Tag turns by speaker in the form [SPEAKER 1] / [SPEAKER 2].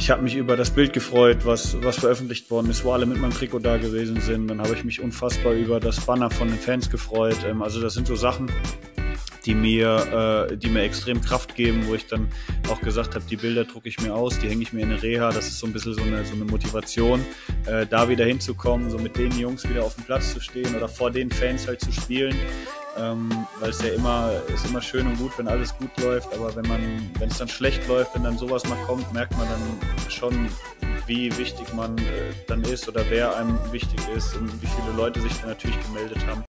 [SPEAKER 1] Ich habe mich über das Bild gefreut, was veröffentlicht worden ist, wo alle mit meinem Trikot da gewesen sind. Dann habe ich mich unfassbar über das Banner von den Fans gefreut. Also das sind so Sachen, die mir extrem Kraft geben, wo ich dann auch gesagt habe, die Bilder drucke ich mir aus, die hänge ich mir in eine Reha. Das ist so ein bisschen so eine Motivation, da wieder hinzukommen, so mit den Jungs wieder auf dem Platz zu stehen oder vor den Fans halt zu spielen. Weil es ja immer schön und gut, wenn alles gut läuft, aber wenn es dann schlecht läuft, wenn dann sowas mal kommt, merkt man dann schon, wie wichtig man dann ist oder wer einem wichtig ist und wie viele Leute sich dann natürlich gemeldet haben.